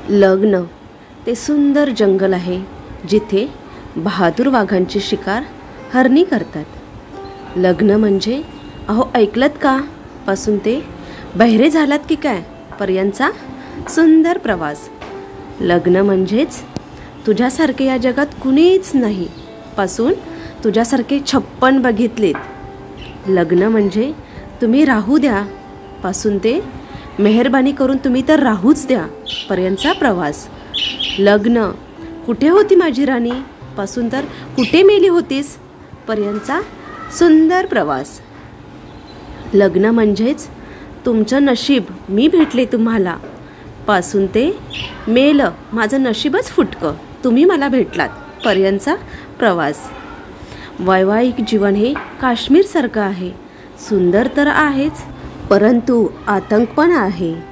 लग्न ते सुंदर जंगल आहे जिथे बहादूर वाघांची शिकार हरणी करतात। लग्न म्हणजे अहो ऐकलत का पासून ते बहिरे झालात की काय पर्यंतचा सुंदर प्रवास। लग्न म्हणजेच तुझ्यासारखे या जगात कुणीच नाही पासून तुझ्यासारखे 56 बघितलेत। लग्न म्हणजे तुम्ही राहू द्या पासून ते मेहरबानी करून तुम्ही तर राहूच द्या पर्यंतचा प्रवास। लग्न कुठे होती माझी राणी पासून तर कुठे मेली होतीस पर्यंतचा सुंदर प्रवास। लग्न म्हणजेच तुमचं नशीब मी भेटले तुम्हाला पासून ते मेलं माझं नशीबच फुटकं तुम्ही मला भेटलात पर्यंतचा प्रवास। वैवाहिक जीवन हे काश्मीरसारखं आहे, सुंदर तर आहेच परंतु आतंक पण आहे।